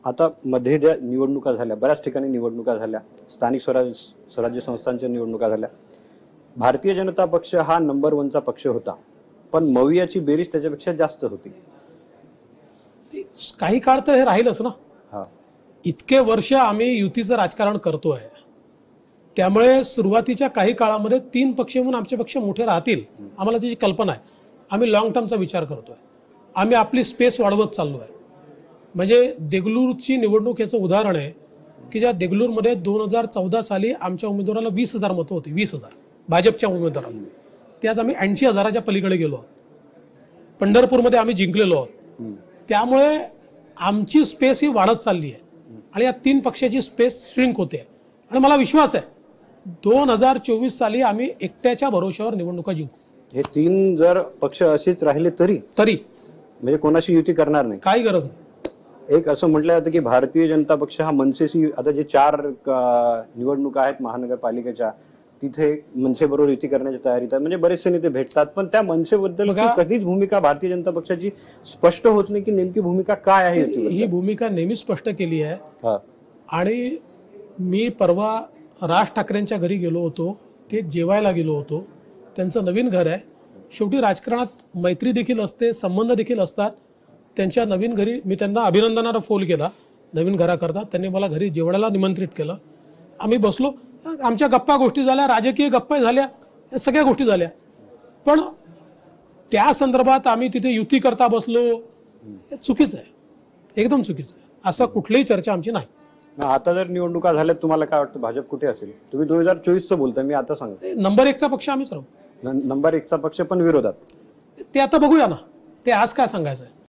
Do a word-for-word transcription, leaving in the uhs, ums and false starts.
आता मध्ये ज्या निवडणुका झाल्या, बऱ्याच ठिकाणी निवडणुका झाल्या, स्थानिक स्वराज्य स्वराज्य संस्थांच्या निवडणुका झाल्या, भारतीय जनता पक्ष हा नंबर वनचा पक्ष होता, पण मवियाची बेरीज त्याच्यापेक्षा जास्त होती. काही काळ तर हे राहीलच ना. हा, इतके वर्ष आम्ही युतीचं राजकारण करतोय, त्यामुळे सुरुवातीच्या काही काळामध्ये तीन पक्ष म्हणून आमचे पक्ष मोठे राहतील आम्हाला त्याची कल्पना आहे. आम्ही लॉंग टर्मचा विचार करतोय, आम्ही आपली स्पेस वाढवत चाललो आहे. म्हणजे देगलूरची निवडणूक याचं उदाहरण आहे की ज्या देगलूरमध्ये दोन हजार चौदा साली आमच्या उमेदवाराला वीस हजार मतं होती, वीस हजार भाजपच्या उमेदवाराला, ते आज आम्ही ऐंशी हजाराच्या पलीकडे गेलो आहोत. पंढरपूरमध्ये आम्ही जिंकलेलो आहोत. त्यामुळे आमची स्पेस ही वाढत चालली आहे आणि या तीन पक्षाची स्पेस श्रिंक होते. आणि मला विश्वास आहे दोन हजार चोवीस साली आम्ही एकट्याच्या भरोश्यावर निवडणुका जिंकू. हे तीन जर पक्ष असेच राहिले तरी तरी म्हणजे कोणाशी युती करणार नाही, काही गरज नाही. एक असं म्हटलं जातं की भारतीय जनता पक्ष हा मनसेशी, आता जे चार निवडणुका आहेत महानगरपालिकेच्या, तिथे मनसेबरोबर युती करण्याची तयारीत आहे. म्हणजे बरेचसे नेते भेटतात, पण त्या मनसेबद्दल कधीच भूमिका भारतीय जनता पक्षाची स्पष्ट होत नाही की नेमकी भूमिका काय आहे. ही भूमिका नेहमी स्पष्ट केली आहे. आणि मी परवा राज ठाकरेंच्या घरी गेलो होतो, ते जेवायला गेलो होतो. त्यांचं नवीन घर आहे. शेवटी राजकारणात मैत्री देखील असते, संबंध देखील असतात. त्यांच्या नवीन घरी मी त्यांना अभिनंदनाला फोन केला नवीन घराकरता. त्यांनी मला घरी जेवणाला निमंत्रित केलं. आम्ही बसलो, आमच्या गप्पा गोष्टी झाल्या, राजकीय गप्पा झाल्या, या सगळ्या गोष्टी झाल्या. पण त्या संदर्भात आम्ही तिथे युती करता बसलो, हे चुकीचं आहे, एकदम चुकीचं आहे. असं कुठलीही चर्चा आमची नाही. आता जर निवडणुका झाल्या, तुम्हाला काय वाटतं भाजप कुठे असेल? तुम्ही दोन हजार चोवीसचं बोलताय, मी आता सांगतो. नंबर एकचा पक्ष आम्हीच राहू. नंबर एकचा पक्ष पण विरोधात, ते आता बघूया ना, ते आज काय सांगायचं आहे.